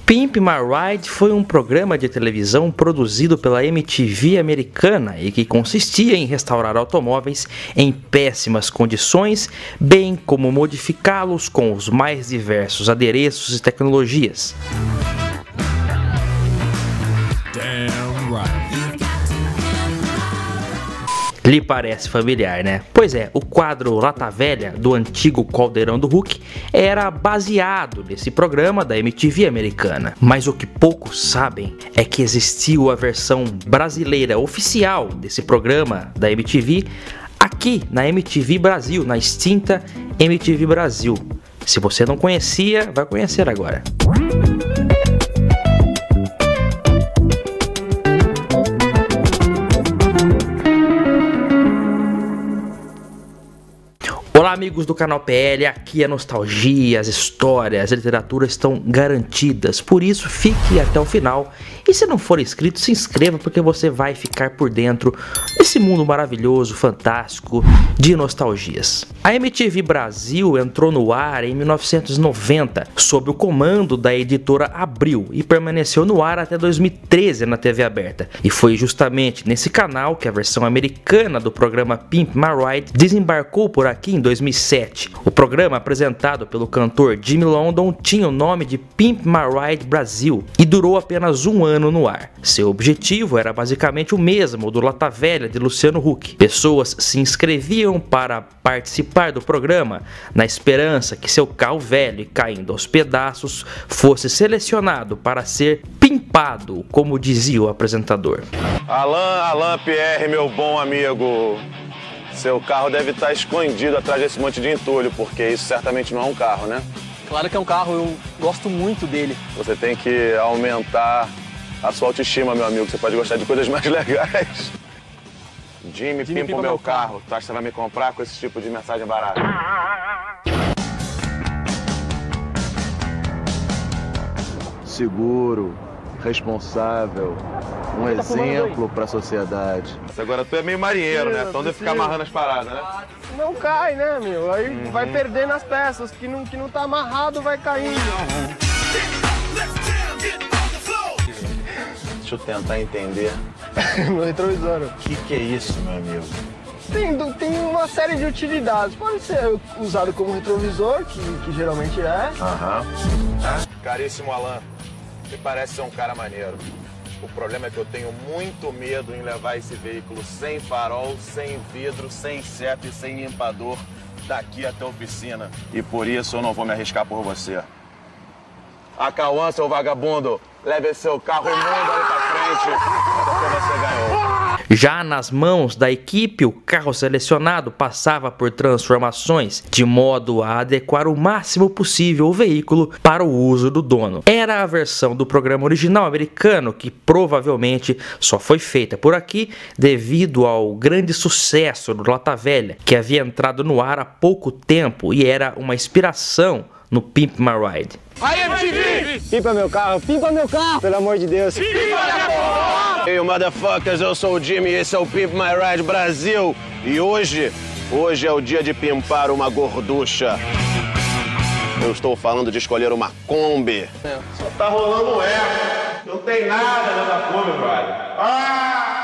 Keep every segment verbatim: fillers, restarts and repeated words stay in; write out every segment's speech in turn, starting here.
Pimp My Ride foi um programa de televisão produzido pela M T V americana e que consistia em restaurar automóveis em péssimas condições, bem como modificá-los com os mais diversos adereços e tecnologias. Damn right. Lhe parece familiar, né? Pois é, o quadro Lata Velha do antigo Caldeirão do Hulk era baseado nesse programa da M T V americana. Mas o que poucos sabem é que existiu a versão brasileira oficial desse programa da M T V aqui na M T V Brasil, na extinta M T V Brasil. Se você não conhecia, vai conhecer agora. Olá amigos do canal P L, aqui a nostalgia, as histórias, a literatura estão garantidas, por isso fique até o final e se não for inscrito se inscreva porque você vai ficar por dentro desse mundo maravilhoso, fantástico de nostalgias. A M T V Brasil entrou no ar em mil novecentos e noventa sob o comando da editora Abril e permaneceu no ar até dois mil e treze na T V aberta e foi justamente nesse canal que a versão americana do programa Pimp My Ride desembarcou por aqui em dois mil e sete. O programa, apresentado pelo cantor Jimmy London, tinha o nome de Pimp My Ride Brasil e durou apenas um ano no ar. Seu objetivo era basicamente o mesmo do Lata Velha de Luciano Huck. Pessoas se inscreviam para participar do programa na esperança que seu carro velho e caindo aos pedaços fosse selecionado para ser pimpado, como dizia o apresentador. Alain, Alain Pierre, meu bom amigo. Seu carro deve estar escondido atrás desse monte de entulho, porque isso certamente não é um carro, né? Claro que é um carro, eu gosto muito dele. Você tem que aumentar a sua autoestima, meu amigo. Você pode gostar de coisas mais legais. Jimmy, Jimmy pimpa o meu carro. carro. Tu acha que você vai me comprar com esse tipo de mensagem barata? Seguro, responsável, um exemplo para a sociedade. Agora tu é meio marinheiro, né? Então deve ficar amarrando as paradas, né? Não cai, né, meu? Aí uhum. vai perdendo as peças, que não, que não tá amarrado vai caindo. Deixa eu tentar entender. No retrovisor. O que, que é isso, meu amigo? Tem, tem uma série de utilidades. Pode ser usado como retrovisor, que, que geralmente é. Aham. Uhum. Caríssimo Alain, me parece ser um cara maneiro. O problema é que eu tenho muito medo em levar esse veículo sem farol, sem vidro, sem seta e sem limpador daqui até a oficina. E por isso eu não vou me arriscar por você. A Cauã, seu vagabundo, leve seu carro imundo ali pra frente, porque você ganhou. Já nas mãos da equipe, o carro selecionado passava por transformações de modo a adequar o máximo possível o veículo para o uso do dono. Era a versão do programa original americano que provavelmente só foi feita por aqui devido ao grande sucesso do Lata Velha, que havia entrado no ar há pouco tempo e era uma inspiração no Pimp My Ride. Aí, M T V! Pimpa meu carro, pimpa meu carro! Pelo amor de Deus! Pimpa minha porra! Hey, motherfuckers, eu sou o Jimmy e esse é o Pimp My Ride Brasil. E hoje, hoje é o dia de pimpar uma gorducha. Eu estou falando de escolher uma Kombi. É. Só tá rolando um eco. Não tem nada nessa Kombi, brother. Ah!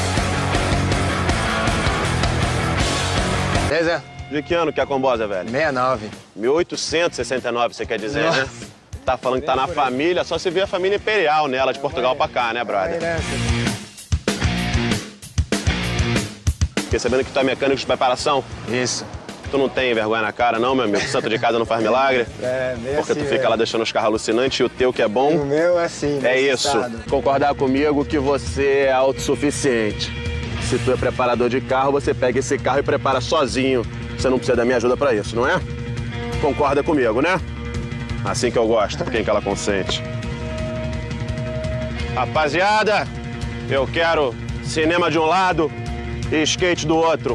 Zé, Zé. De que ano que é a Combosa, velho? sessenta e nove. mil oitocentos e sessenta e nove, você quer dizer, Nossa. né? Tá falando que tá na família, só se vê a família imperial nela, de Portugal pra cá, né, brother? Fiquei sabendo que tu é mecânico de preparação? Isso. Tu não tem vergonha na cara, não, meu amigo? Santo de casa não faz milagre? É, meio Porque assim, tu fica velho. lá deixando os carros alucinantes e o teu que é bom? O meu é assim, É isso. Estado. Concordar comigo que você é autossuficiente. Se tu é preparador de carro, você pega esse carro e prepara sozinho. Você não precisa da minha ajuda pra isso, não é? Concorda comigo, né? Assim que eu gosto, quem que ela consente. Rapaziada, eu quero cinema de um lado e skate do outro.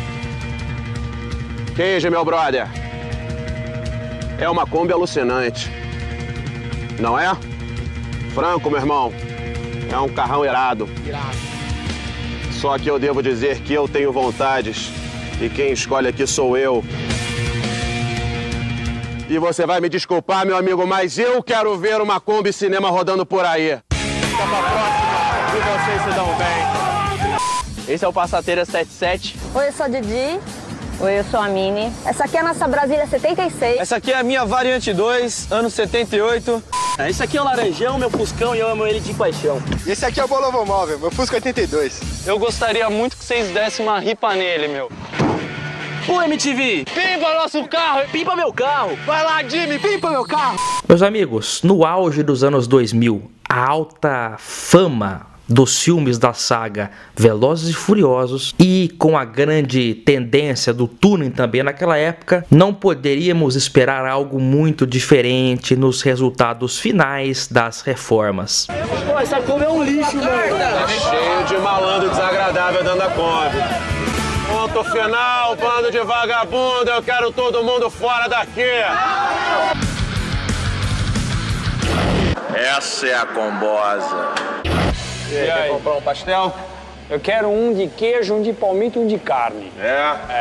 Queijo, meu brother. É uma Kombi alucinante. Não é? Franco, meu irmão. É um carrão irado. Irado. Só que eu devo dizer que eu tenho vontades. E quem escolhe aqui sou eu. E você vai me desculpar, meu amigo, mas eu quero ver uma Kombi Cinema rodando por aí. Fica pra próxima, e vocês se dão bem. Esse é o Passateira setenta e sete. Oi, eu sou a Didi. Oi, eu sou a Mini. Essa aqui é a nossa Brasília setenta e seis. Essa aqui é a minha Variante dois, ano setenta e oito. Esse aqui é o Laranjão, meu Fuscão, e eu amo ele de paixão. E esse aqui é o Volvo Móvel, meu Fusca oitenta e dois. Eu gostaria muito que vocês dessem uma ripa nele, meu. Ô, M T V, pimpa nosso carro, pimpa meu carro. Vai lá, Jimmy, pimpa meu carro. Meus amigos, no auge dos anos dois mil, a alta fama dos filmes da saga Velozes e Furiosos e com a grande tendência do tuning também naquela época, não poderíamos esperar algo muito diferente nos resultados finais das reformas. Pô, essa Kombi é um lixo, mano. Tá cheio de malandro desagradável dentro da Kombi. Ponto final, bando de vagabundo, eu quero todo mundo fora daqui. Essa é a combosa. E aí, quer comprar um pastel? Eu quero um de queijo, um de palmito e um de carne. É? É.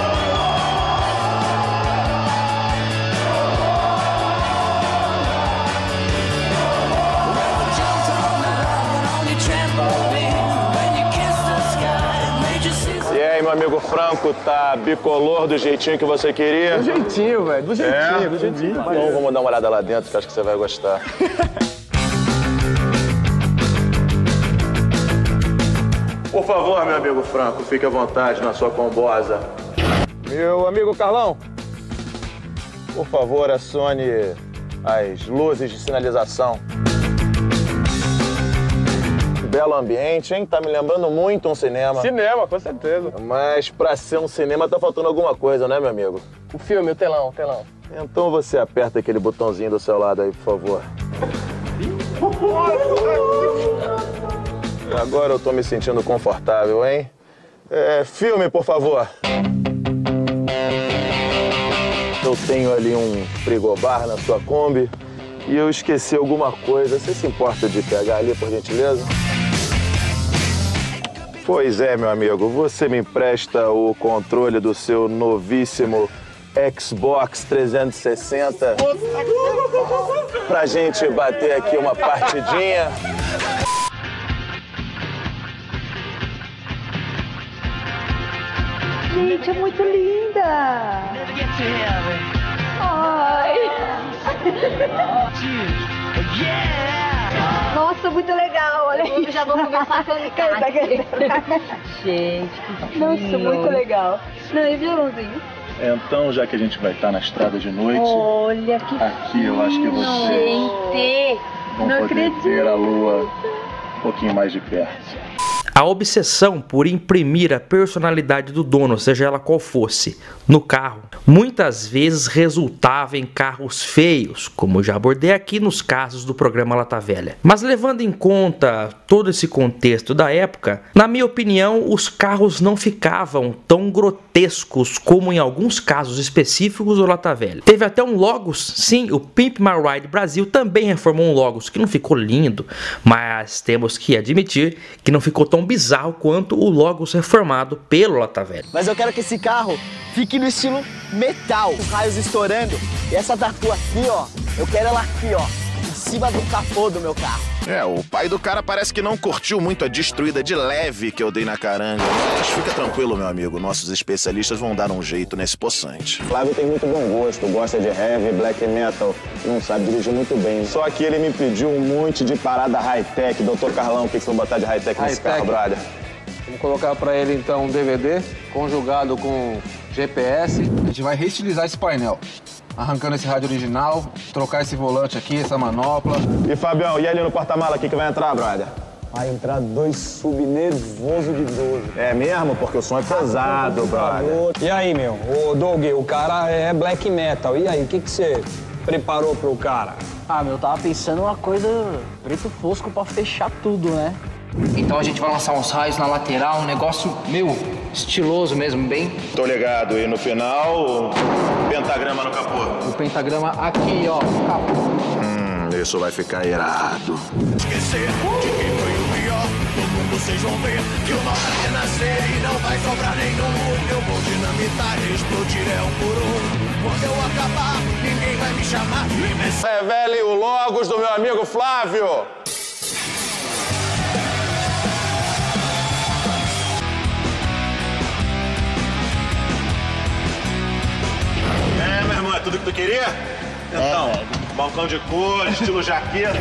E aí, meu amigo Franco, tá bicolor do jeitinho que você queria? Do jeitinho, velho, do jeitinho, É? do jeitinho. Então vamos dar uma olhada lá dentro, que acho que você vai gostar. Por favor, meu amigo Franco, fique à vontade na sua combosa. Meu amigo Carlão, por favor, acione as luzes de sinalização. Belo ambiente, hein? Tá me lembrando muito um cinema. Cinema, com certeza. Mas pra ser um cinema tá faltando alguma coisa, né, meu amigo? O filme, o telão, o telão. Então você aperta aquele botãozinho do seu lado aí, por favor. Agora eu tô me sentindo confortável, hein? É, filme, por favor. Eu tenho ali um frigobar na sua Kombi e eu esqueci alguma coisa. Você se importa de pegar ali, por gentileza? Pois é, meu amigo. Você me empresta o controle do seu novíssimo Xbox trezentos e sessenta pra gente bater aqui uma partidinha? Gente, é muito linda! Ai! Nossa, muito legal! Olha aí. Eu já vou conversar com ele. Gente, que nossa, muito legal. Não, e violãozinho? Então, já que a gente vai estar na estrada de noite, olha que aqui eu acho que vocês gente, vão não poder acredito. ver a lua um pouquinho mais de perto. A obsessão por imprimir a personalidade do dono, seja ela qual fosse, no carro, muitas vezes resultava em carros feios, como eu já abordei aqui nos casos do programa Lata Velha. Mas levando em conta todo esse contexto da época, na minha opinião, os carros não ficavam tão grotescos como em alguns casos específicos do Lata Velha. Teve até um Logos, sim, o Pimp My Ride Brasil também reformou um Logos, que não ficou lindo, mas temos que admitir que não ficou tão bizarro quanto o Logos reformado pelo Lata Velha. Mas eu quero que esse carro fique no estilo metal, os raios estourando. E essa tatu aqui, ó, eu quero ela aqui, ó, em cima do capô do meu carro. É, o pai do cara parece que não curtiu muito a destruída de leve que eu dei na caranga. Mas fica tranquilo, meu amigo, nossos especialistas vão dar um jeito nesse poçante. Flávio tem muito bom gosto, gosta de heavy, black metal, não sabe dirigir muito bem. Só que ele me pediu um monte de parada high-tech. doutor Carlão, o que você vai botar de high-tech nesse carro, brother? Vamos colocar para ele então um D V D conjugado com G P S. A gente vai reestilizar esse painel, arrancando esse rádio original, trocar esse volante aqui, essa manopla. E Fabião, e ali no porta-mala, o que, que vai entrar, brother? Vai entrar dois sub nervoso de doze. É mesmo? Porque o som é pesado, brother. E aí, meu? Ô, Doug, o cara é black metal. E aí, o que que você preparou pro cara? Ah, meu, eu tava pensando uma coisa preto fosco pra fechar tudo, né? Então a gente vai lançar uns raios na lateral, um negócio, meu, estiloso mesmo, bem... Tô ligado. E no final, pentagrama no capô. O pentagrama aqui, ó, no capô. Hum, isso vai ficar irado. Esquecer de quem foi o pior do mundo vocês vão ver que o mal vai renascer e não vai sobrar nenhum. Eu vou dinamitar e explodir é um por um. Quando eu acabar, ninguém vai me chamar. Revele o logos do meu amigo Flávio. É, meu irmão, é tudo que tu queria? Então, é, balcão de cor, estilo jaqueta.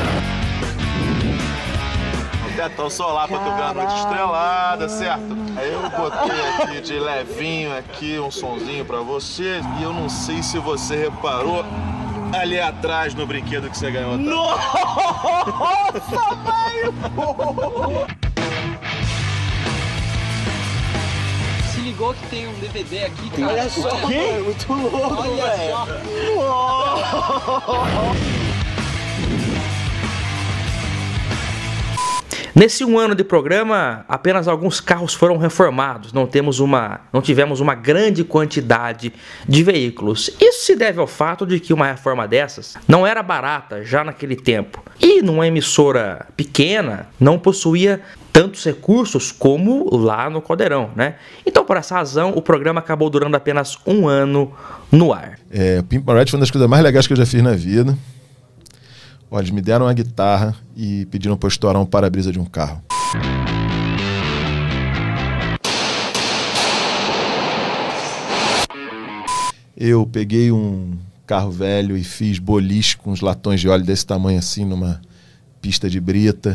O tetão solar pra tu ver a noite estrelada, certo? Aí eu botei aqui de levinho aqui um sonzinho pra você. E eu não sei se você reparou ali atrás no brinquedo que você ganhou. Tá? Nossa, velho! Se ligou que tem um D V D aqui, cara? Olha só, é muito louco, olha velho. só. Nesse um ano de programa, apenas alguns carros foram reformados, não, temos uma, não tivemos uma grande quantidade de veículos. Isso se deve ao fato de que uma reforma dessas não era barata já naquele tempo. E numa emissora pequena, não possuía tantos recursos como lá no Caldeirão, né? Então, por essa razão, o programa acabou durando apenas um ano no ar. É, o Pimp My Ride foi uma das coisas mais legais que eu já fiz na vida. Olha, eles me deram uma guitarra e pediram para eu estourar um para-brisa de um carro. Eu peguei um carro velho e fiz boliche com uns latões de óleo desse tamanho assim numa pista de brita.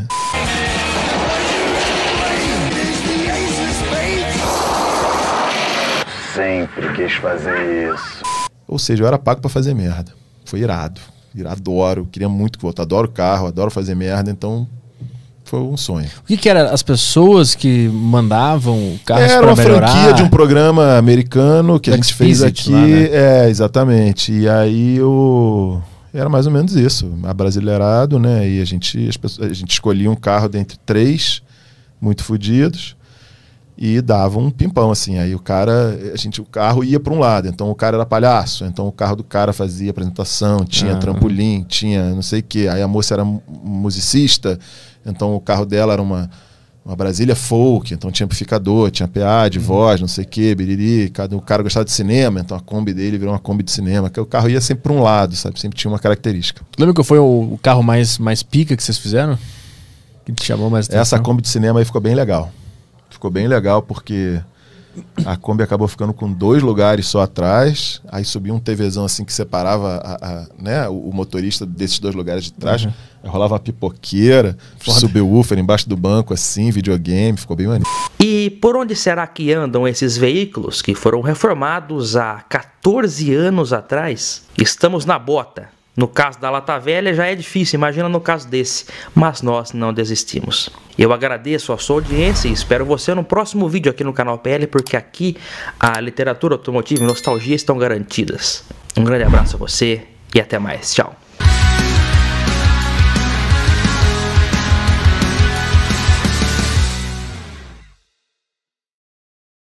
Sempre quis fazer isso. Ou seja, eu era pago para fazer merda. Foi irado. Adoro, queria muito voltar, adoro carro, adoro fazer merda, então foi um sonho. O que que era? As pessoas que mandavam carros Era pra uma melhorar? franquia de um programa americano que a gente fez aqui, lá, né? é, exatamente, e aí eu... era mais ou menos isso, abrasileirado, né, e a gente, as pessoas, a gente escolhia um carro dentre três muito fodidos, e dava um pimpão, assim, aí o cara, a gente, o carro ia para um lado, então o cara era palhaço, então o carro do cara fazia apresentação, tinha ah. trampolim, tinha não sei o que, aí a moça era musicista, então o carro dela era uma, uma Brasília folk, então tinha amplificador, tinha P A de voz, não sei o que, biriri, cada, o cara gostava de cinema, então a Kombi dele virou uma Kombi de cinema, que o carro ia sempre para um lado, sabe, sempre tinha uma característica. Lembra que foi o, o carro mais, mais pica que vocês fizeram? Que te chamou mais atenção? Essa Kombi de cinema aí ficou bem legal. Ficou bem legal porque a Kombi acabou ficando com dois lugares só atrás, aí subia um TVzão assim que separava a, a, né, o, o motorista desses dois lugares de trás, uhum. Aí rolava uma pipoqueira, subwoofer embaixo do banco assim, videogame, ficou bem maneiro. E por onde será que andam esses veículos que foram reformados há quatorze anos atrás? Estamos na bota. No caso da Lata Velha já é difícil, imagina no caso desse, mas nós não desistimos. Eu agradeço a sua audiência e espero você no próximo vídeo aqui no canal P L, porque aqui a literatura automotiva e nostalgia estão garantidas. Um grande abraço a você e até mais, tchau.